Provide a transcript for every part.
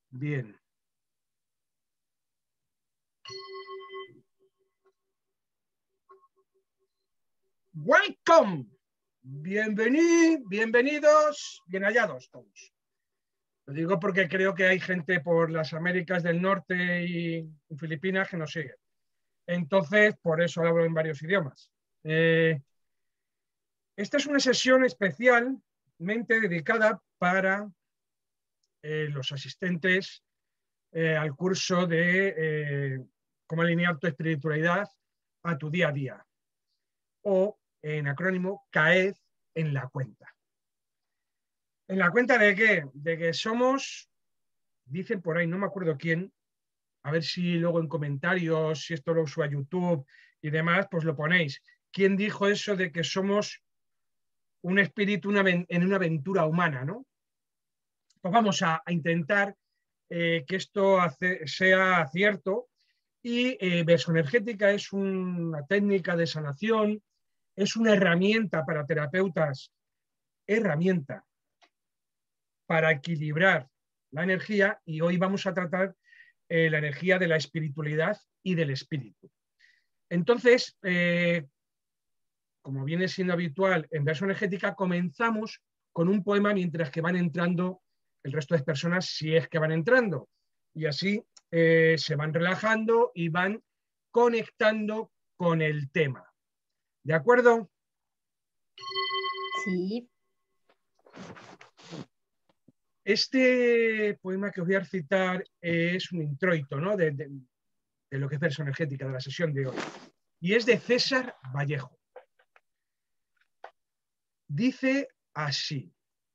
Bien. Welcome. Bienvenidos, bien hallados todos. Lo digo porque creo que hay gente por las Américas del Norte y Filipinas que nos sigue. Entonces, por eso hablo en varios idiomas. Esta es una sesión especialmente dedicada para los asistentes al curso de cómo alinear tu espiritualidad a tu día a día, o en acrónimo CAED en la cuenta. ¿En la cuenta de qué? De que somos, dicen por ahí, no me acuerdo quién, a ver si luego en comentarios, si esto lo subo a YouTube y demás, pues lo ponéis. ¿Quién dijo eso de que somos un espíritu en una aventura humana, ¿no? Pues vamos a intentar que esto sea cierto. Y besoenergética es una técnica de sanación, es una herramienta para terapeutas, herramienta para equilibrar la energía, y hoy vamos a tratar la energía de la espiritualidad y del espíritu. Entonces, como viene siendo habitual en besoenergética, comenzamos con un poema mientras que van entrando el resto de personas, si es que van entrando, y así se van relajando y van conectando con el tema. ¿De acuerdo? Sí. Este poema que os voy a citar es un introito, ¿no? de lo que es besoenergética, de la sesión de hoy. Y es de César Vallejo. Dice así.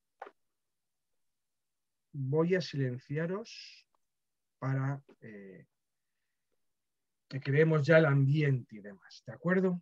Voy a silenciaros para que creemos ya el ambiente y demás, ¿de acuerdo?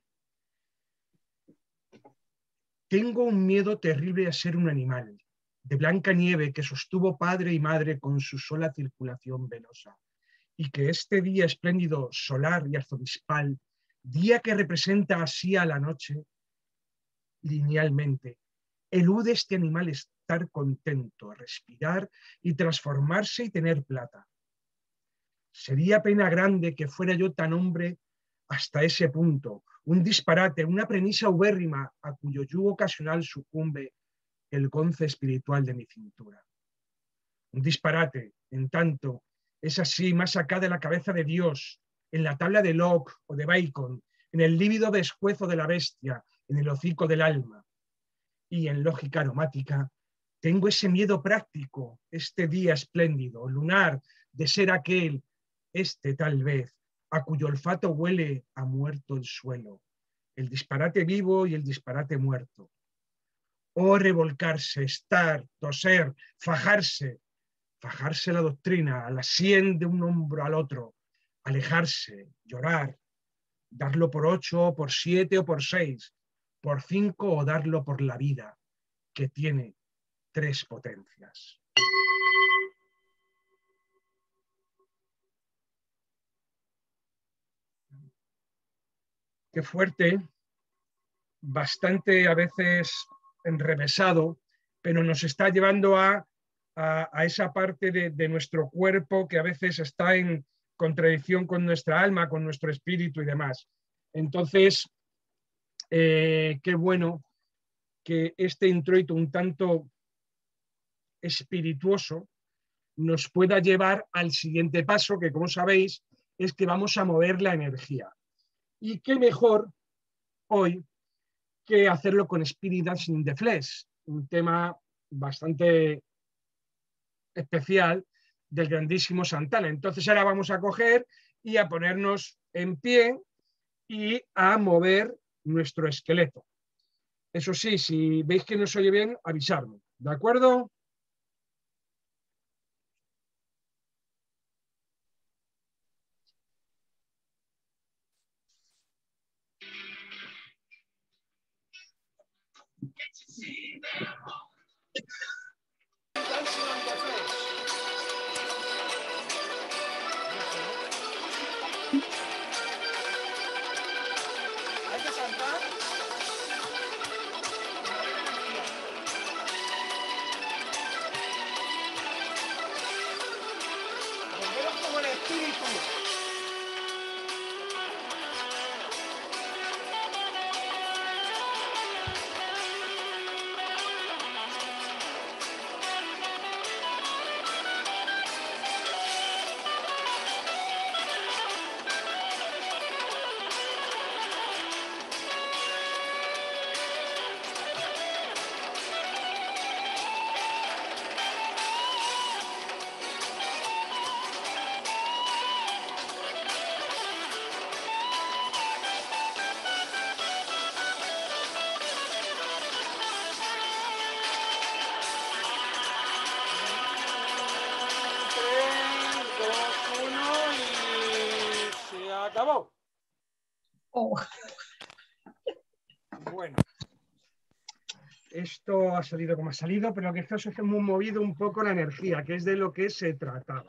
Tengo un miedo terrible a ser un animal, de blanca nieve que sostuvo padre y madre con su sola circulación venosa, y que este día espléndido, solar y arzobispal, día que representa así a la noche, linealmente, elude este animal estar contento, respirar y transformarse y tener plata. Sería pena grande que fuera yo tan hombre hasta ese punto, un disparate, una premisa ubérrima a cuyo yugo ocasional sucumbe el gonce espiritual de mi cintura. Un disparate, en tanto, es así más acá de la cabeza de Dios, en la tabla de Locke o de Bacon, en el lívido descuezo de la bestia, en el hocico del alma. Y en lógica aromática, tengo ese miedo práctico, este día espléndido, lunar, de ser aquel, este tal vez, a cuyo olfato huele a muerto el suelo, el disparate vivo y el disparate muerto. Oh, revolcarse, estar, toser, fajarse la doctrina, a la sien de un hombro al otro, alejarse, llorar, darlo por 8, por 7 o por 6, por 5 o darlo por la vida, que tiene 3 potencias. Qué fuerte, bastante a veces enrevesado, pero nos está llevando a esa parte de nuestro cuerpo que a veces está en contradicción con nuestra alma, con nuestro espíritu y demás. Entonces, qué bueno que este introito un tanto espirituoso nos pueda llevar al siguiente paso, que como sabéis es que vamos a mover la energía. Y qué mejor hoy que hacerlo con Spirit Dancing in the Flesh, un tema bastante especial del grandísimo Santana. Entonces ahora vamos a coger y a ponernos en pie y a mover nuestro esqueleto. Eso sí, si veis que no se oye bien, avisarme, ¿de acuerdo? espíritu. Acabó. Oh. Bueno, esto ha salido como ha salido, pero lo que es que hemos movido un poco la energía, que es de lo que se trataba.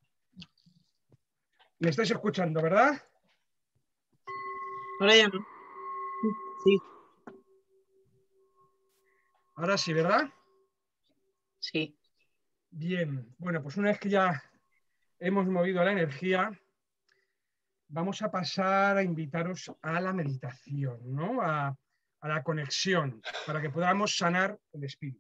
¿Me estáis escuchando, verdad? Ahora ya no. Sí, Ahora sí, ¿verdad? sí. Bien, bueno, pues una vez que ya hemos movido la energía, vamos a pasar a invitaros a la meditación, ¿no? A la conexión, para que podamos sanar el espíritu.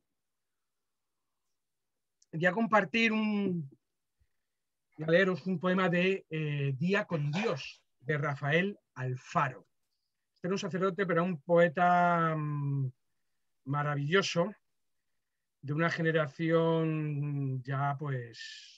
Voy a compartir voy a leeros un poema de Día con Dios, de Rafael Alfaro. Este era un sacerdote, pero un poeta maravilloso, de una generación ya pues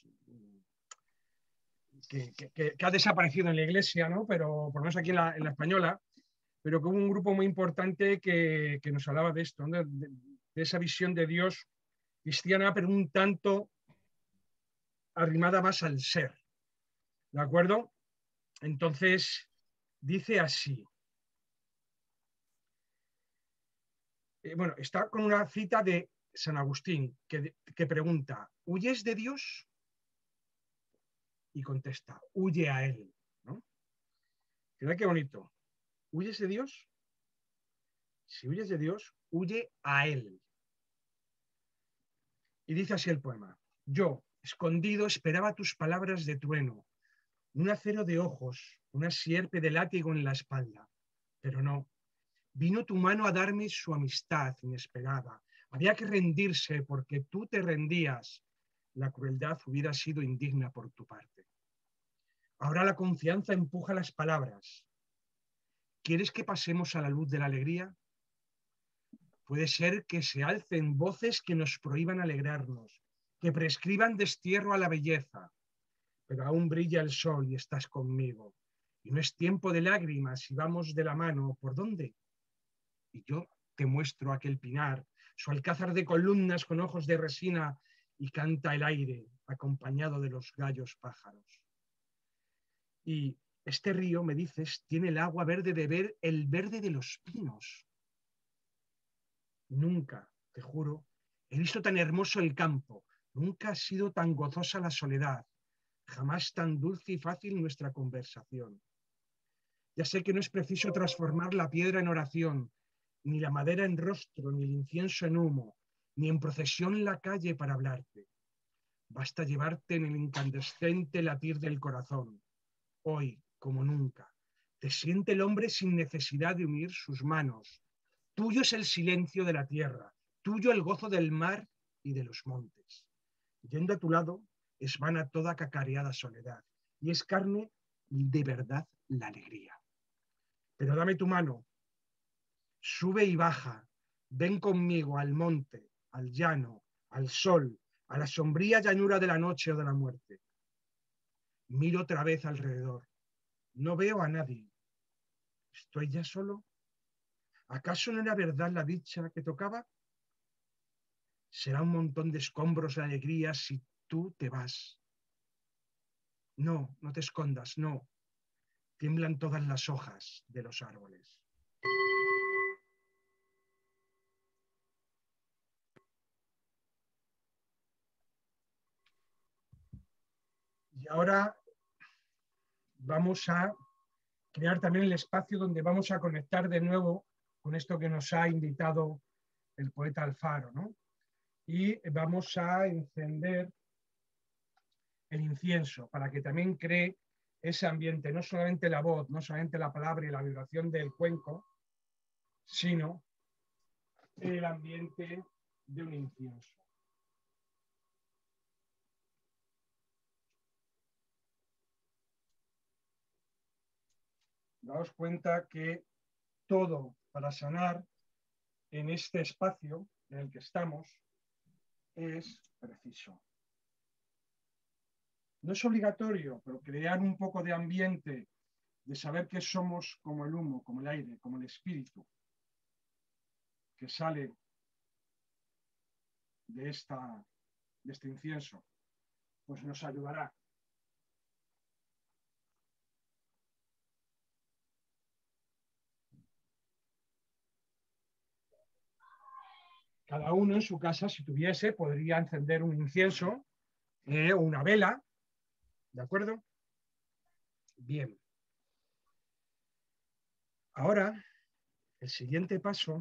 que ha desaparecido en la iglesia, ¿no? Pero por lo menos aquí en la española, pero que hubo un grupo muy importante que nos hablaba de esto, ¿no? De esa visión de Dios cristiana, pero un tanto arrimada más al ser, ¿de acuerdo? Entonces, dice así. Bueno, está con una cita de San Agustín que pregunta, ¿huyes de Dios? Y contesta, huye a Él, ¿no? Mira qué bonito. ¿Huyes de Dios? Si huyes de Dios, huye a Él. Y dice así el poema. Yo, escondido, esperaba tus palabras de trueno, un acero de ojos, una sierpe de látigo en la espalda. Pero no, vino tu mano a darme su amistad inesperada. Había que rendirse porque tú te rendías. La crueldad hubiera sido indigna por tu parte. Ahora la confianza empuja las palabras. ¿Quieres que pasemos a la luz de la alegría? Puede ser que se alcen voces que nos prohíban alegrarnos, que prescriban destierro a la belleza, pero aún brilla el sol y estás conmigo. Y no es tiempo de lágrimas y vamos de la mano. ¿Por dónde? Y yo te muestro aquel pinar, su alcázar de columnas con ojos de resina, y canta el aire acompañado de los gallos pájaros. Y este río, me dices, tiene el agua verde de ver el verde de los pinos. Nunca, te juro, he visto tan hermoso el campo, nunca ha sido tan gozosa la soledad, jamás tan dulce y fácil nuestra conversación. Ya sé que no es preciso transformar la piedra en oración, ni la madera en rostro, ni el incienso en humo, ni en procesión la calle para hablarte. Basta llevarte en el incandescente latir del corazón. Hoy, como nunca, te siente el hombre sin necesidad de unir sus manos. Tuyo es el silencio de la tierra, tuyo el gozo del mar y de los montes. Yendo a tu lado, es vana toda cacareada soledad, y es carne de verdad la alegría. Pero dame tu mano, sube y baja, ven conmigo al monte, al llano, al sol, a la sombría llanura de la noche o de la muerte. Miro otra vez alrededor, no veo a nadie. ¿Estoy ya solo? ¿Acaso no era verdad la dicha que tocaba? Será un montón de escombros de alegría si tú te vas. No, no te escondas, no. Tiemblan todas las hojas de los árboles. Y ahora vamos a crear también el espacio donde vamos a conectar de nuevo con esto que nos ha invitado el poeta Alfaro, ¿no? Y vamos a encender el incienso, para que también cree ese ambiente, no solamente la voz, no solamente la palabra y la vibración del cuenco, sino el ambiente de un incienso. Daos cuenta que todo para sanar en este espacio en el que estamos es preciso. No es obligatorio, pero crear un poco de ambiente, de saber que somos como el humo, como el aire, como el espíritu que sale de este incienso, pues nos ayudará. Cada uno en su casa, si tuviese, podría encender un incienso o una vela, ¿de acuerdo? Bien. Ahora, el siguiente paso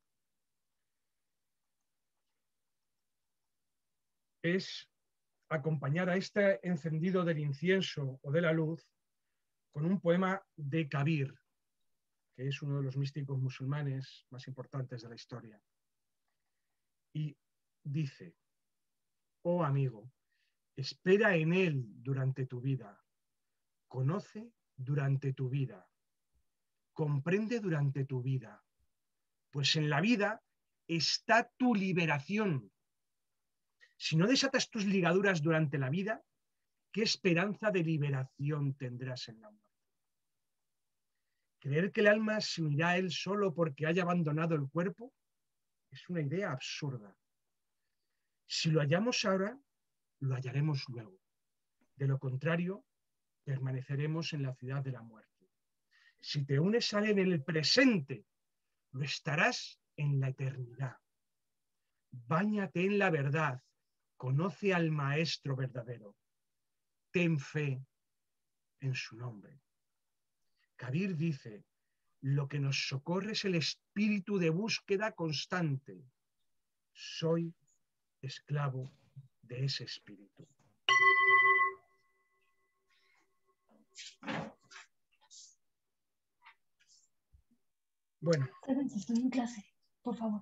es acompañar a este encendido del incienso o de la luz con un poema de Kabir, que es uno de los místicos musulmanes más importantes de la historia. Y dice: oh amigo, espera en él durante tu vida, conoce durante tu vida, comprende durante tu vida, pues en la vida está tu liberación. Si no desatas tus ligaduras durante la vida, ¿qué esperanza de liberación tendrás en la muerte? Creer que el alma se unirá a él solo porque haya abandonado el cuerpo es una idea absurda. Si lo hallamos ahora, lo hallaremos luego. De lo contrario, permaneceremos en la ciudad de la muerte. Si te unes a él en el presente, lo estarás en la eternidad. Báñate en la verdad, conoce al Maestro verdadero. Ten fe en su nombre. Kabir dice: lo que nos socorre es el espíritu de búsqueda constante. Soy esclavo de ese espíritu. Bueno. Estoy en clase, por favor.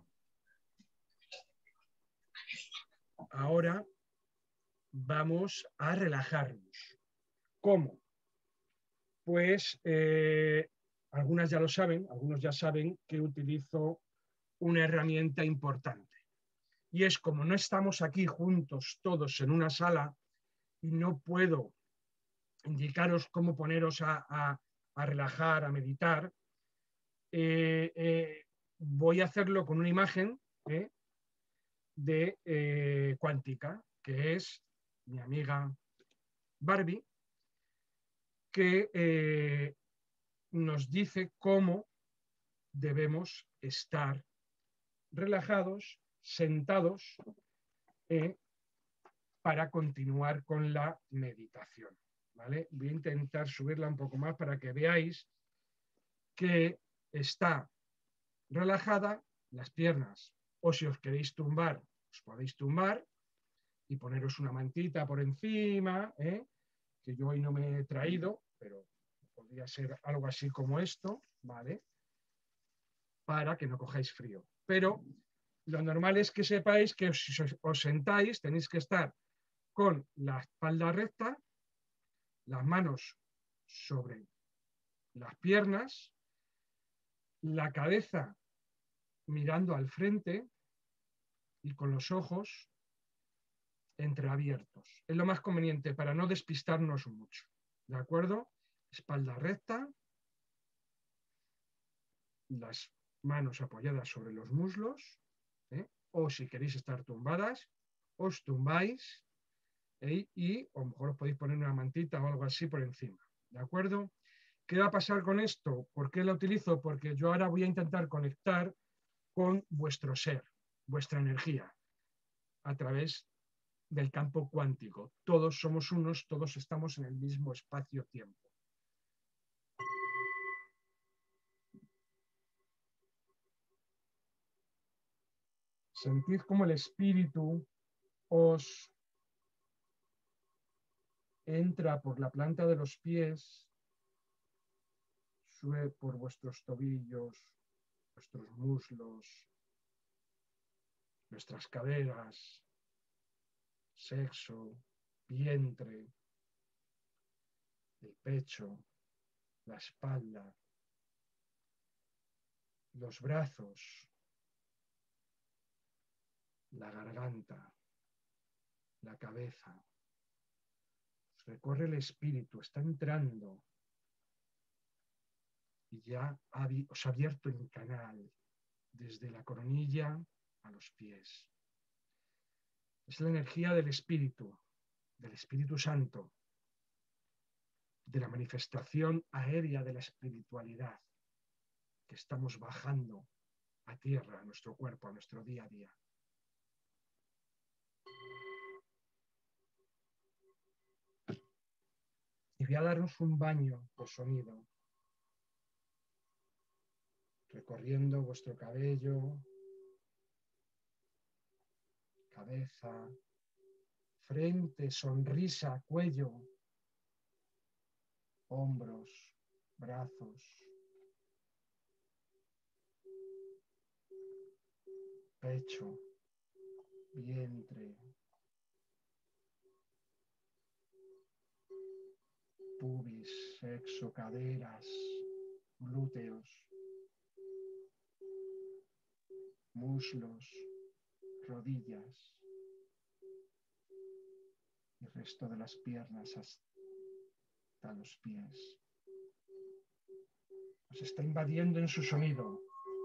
Ahora vamos a relajarnos. ¿Cómo? Pues algunas ya lo saben, algunos ya saben que utilizo una herramienta importante. Y es, como no estamos aquí juntos todos en una sala y no puedo indicaros cómo poneros a relajar, a meditar, voy a hacerlo con una imagen de cuántica, que es mi amiga Barbie, que nos dice cómo debemos estar relajados, sentados, para continuar con la meditación. ¿Vale? Voy a intentar subirla un poco más para que veáis que está relajada las piernas, o si os queréis tumbar, os podéis tumbar y poneros una mantita por encima, que yo hoy no me he traído, pero podría ser algo así como esto, ¿vale? Para que no cojáis frío. Pero lo normal es que sepáis que si os sentáis tenéis que estar con la espalda recta, las manos sobre las piernas, la cabeza mirando al frente y con los ojos entreabiertos. Es lo más conveniente para no despistarnos mucho. ¿De acuerdo? Espalda recta, las manos apoyadas sobre los muslos, o si queréis estar tumbadas, os tumbáis y a lo mejor os podéis poner una mantita o algo así por encima. ¿De acuerdo? ¿Qué va a pasar con esto? ¿Por qué la utilizo? Porque yo ahora voy a intentar conectar con vuestro ser, vuestra energía, a través del campo cuántico. Todos somos unos, todos estamos en el mismo espacio-tiempo. Sentid cómo el espíritu os entra por la planta de los pies, sube por vuestros tobillos, vuestros muslos, nuestras caderas, sexo, vientre, el pecho, la espalda, los brazos, la garganta, la cabeza. Recorre el espíritu, está entrando y ya os ha abierto el canal desde la coronilla a los pies. Es la energía del Espíritu Santo, de la manifestación aérea de la espiritualidad que estamos bajando a tierra, a nuestro cuerpo, a nuestro día a día. Y voy a daros un baño de sonido, recorriendo vuestro cabello, cabeza, frente, sonrisa, cuello, hombros, brazos, pecho, vientre, pubis, sexo, caderas, glúteos, muslos, rodillas y el resto de las piernas hasta los pies. Os está invadiendo en su sonido.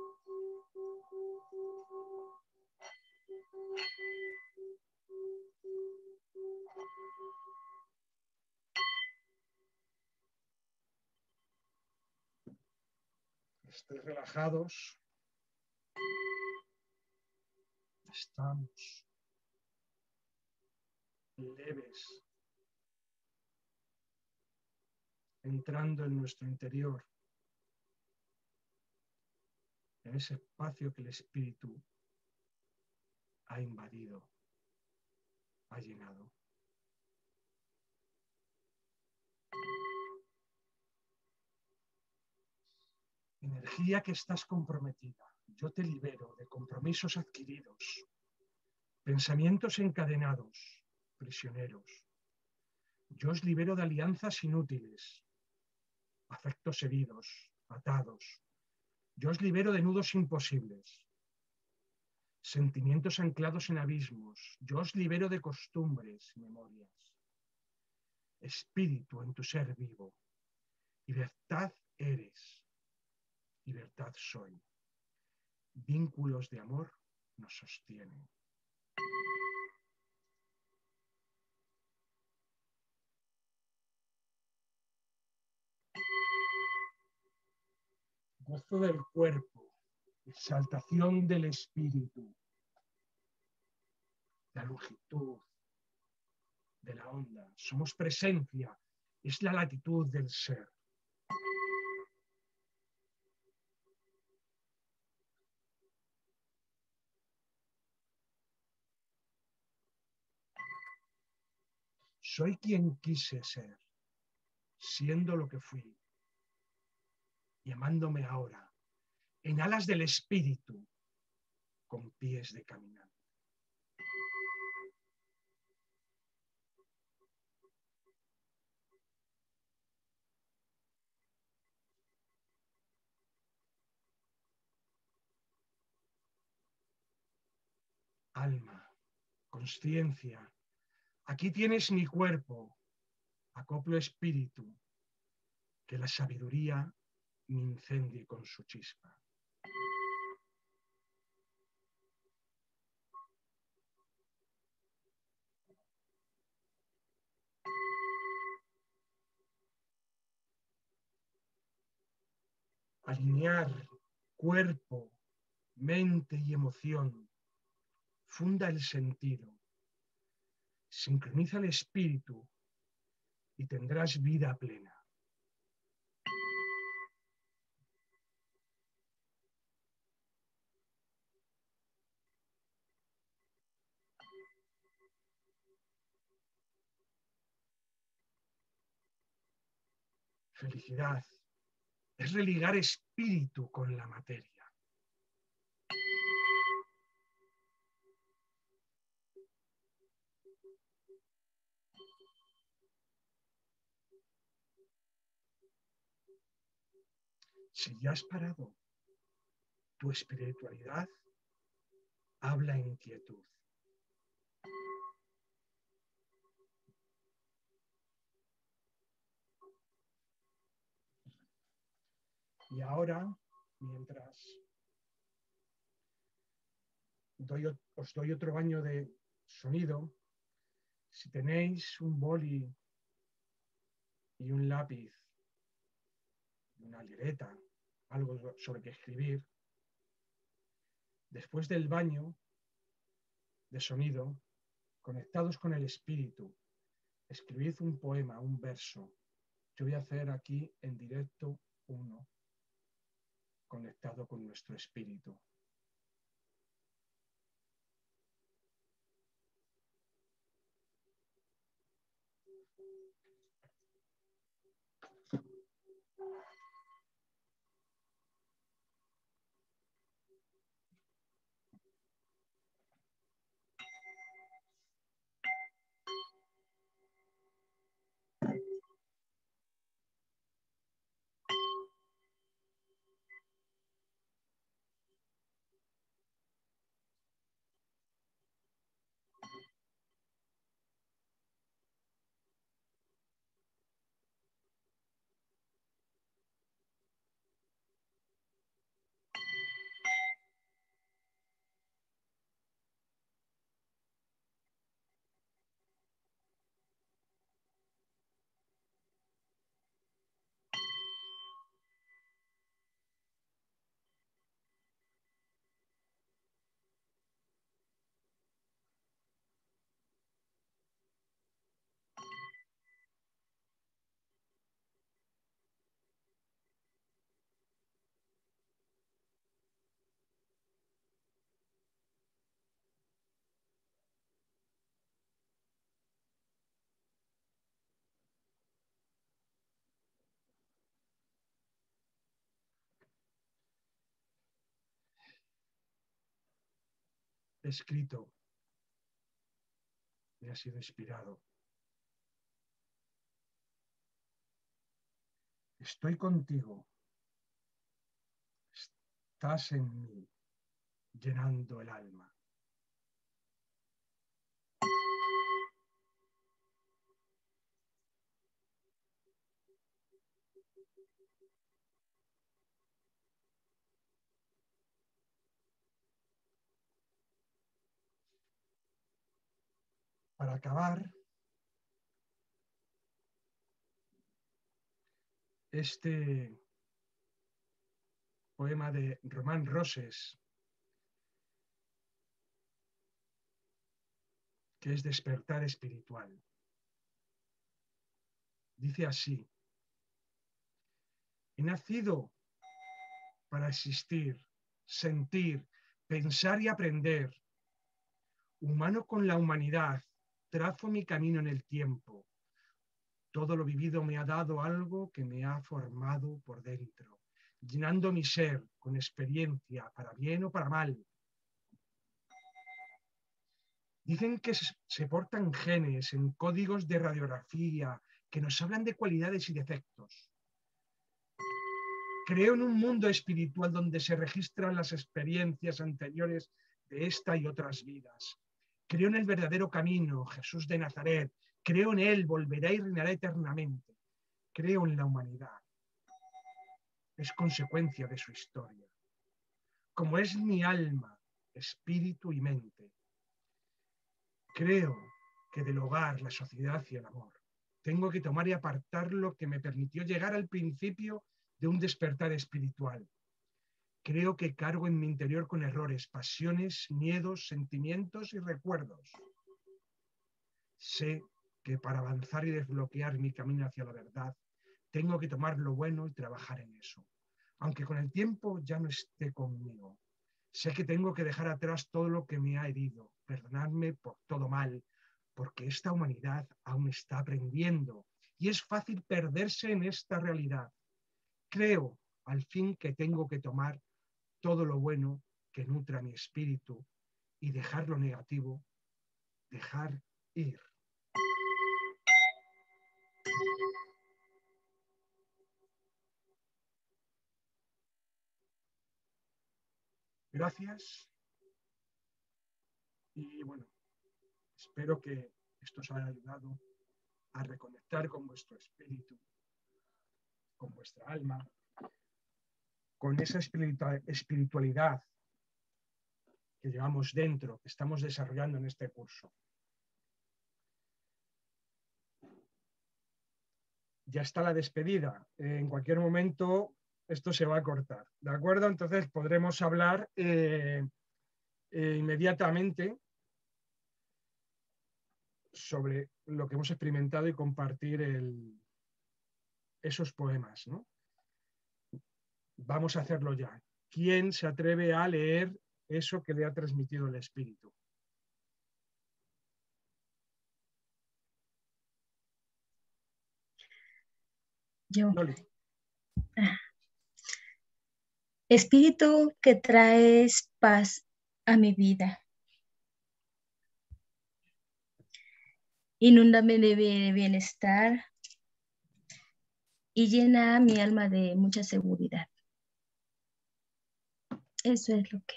Estéis relajados. Estamos leves, entrando en nuestro interior, en ese espacio que el Espíritu ha invadido, ha llenado. Energía que estás comprometida. Yo te libero de compromisos adquiridos, pensamientos encadenados, prisioneros. Yo os libero de alianzas inútiles, afectos heridos, atados. Yo os libero de nudos imposibles, sentimientos anclados en abismos. Yo os libero de costumbres y memorias. Espíritu en tu ser vivo. Libertad eres. Libertad soy. Vínculos de amor nos sostienen. Gozo del cuerpo, exaltación del espíritu, la longitud de la onda. Somos presencia, es la latitud del ser. Soy quien quise ser, siendo lo que fui, llamándome ahora, en alas del espíritu, con pies de caminante. Alma, consciencia, aquí tienes mi cuerpo, acoplo espíritu, que la sabiduría me incendie con su chispa. Alinear cuerpo, mente y emoción, funda el sentido, sincroniza el espíritu y tendrás vida plena. Felicidad es religar espíritu con la materia. Si ya has parado tu espiritualidad, habla en quietud. Y ahora, mientras os doy otro baño de sonido, si tenéis un boli y un lápiz, una libreta, algo sobre que escribir, después del baño de sonido, conectados con el espíritu, escribid un poema, un verso. Yo voy a hacer aquí en directo uno, conectado con nuestro espíritu. Escrito, me ha sido inspirado. Estoy contigo. Estás en mí, llenando el alma. Para acabar, este poema de Román Roses, que es Despertar Espiritual. Dice así: he nacido para existir, sentir, pensar y aprender. Humano con la humanidad, trazo mi camino en el tiempo. Todo lo vivido me ha dado algo que me ha formado por dentro, llenando mi ser con experiencia, para bien o para mal. Dicen que se portan genes en códigos de radiografía que nos hablan de cualidades y defectos. Creo en un mundo espiritual donde se registran las experiencias anteriores de esta y otras vidas. Creo en el verdadero camino, Jesús de Nazaret. Creo en Él, volverá y reinará eternamente. Creo en la humanidad. Es consecuencia de su historia. Como es mi alma, espíritu y mente. Creo que del hogar, la sociedad y el amor tengo que tomar y apartar lo que me permitió llegar al principio de un despertar espiritual. Creo que cargo en mi interior con errores, pasiones, miedos, sentimientos y recuerdos. Sé que para avanzar y desbloquear mi camino hacia la verdad, tengo que tomar lo bueno y trabajar en eso. Aunque con el tiempo ya no esté conmigo. Sé que tengo que dejar atrás todo lo que me ha herido, perdonarme por todo mal, porque esta humanidad aún está aprendiendo y es fácil perderse en esta realidad. Creo, al fin, que tengo que tomar todo lo bueno que nutra mi espíritu y dejar lo negativo, dejar ir. Gracias. Y bueno, espero que esto os haya ayudado a reconectar con vuestro espíritu, con vuestra alma, con esa espiritualidad que llevamos dentro, que estamos desarrollando en este curso. Ya está la despedida. En cualquier momento esto se va a cortar, ¿de acuerdo? Entonces podremos hablar inmediatamente sobre lo que hemos experimentado y compartir esos poemas, ¿no? Vamos a hacerlo ya. ¿Quién se atreve a leer eso que le ha transmitido el espíritu? Yo. Loli. Espíritu que traes paz a mi vida. Inúndame de bienestar y llena mi alma de mucha seguridad. Eso es lo que.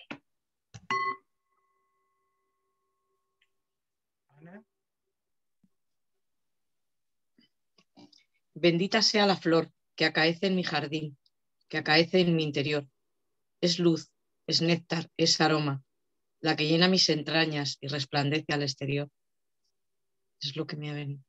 Ana. Bendita sea la flor que acaece en mi jardín, que acaece en mi interior. Es luz, es néctar, es aroma, la que llena mis entrañas y resplandece al exterior. Es lo que me ha venido.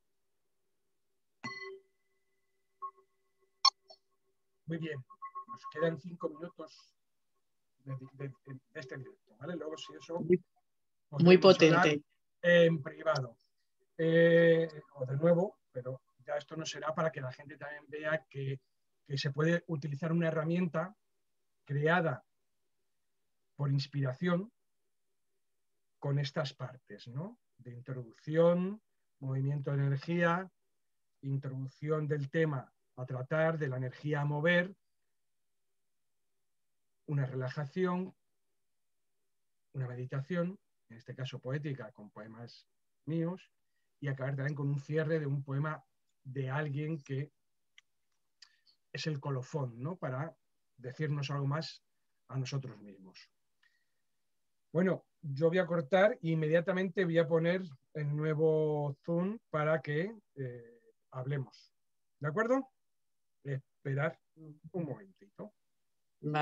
Muy bien. Nos quedan 5 minutos de este directo, ¿vale? Luego, si eso, Muy potente. En privado. O de nuevo, pero ya esto no será para que la gente también vea que se puede utilizar una herramienta creada por inspiración con estas partes, ¿no? De introducción, movimiento de energía, introducción del tema a tratar, de la energía a mover, una relajación, una meditación, en este caso poética, con poemas míos, y acabar también con un cierre de un poema de alguien que es el colofón, ¿no? Para decirnos algo más a nosotros mismos. Bueno, yo voy a cortar e inmediatamente voy a poner el nuevo Zoom para que hablemos. ¿De acuerdo? Esperar un momentito.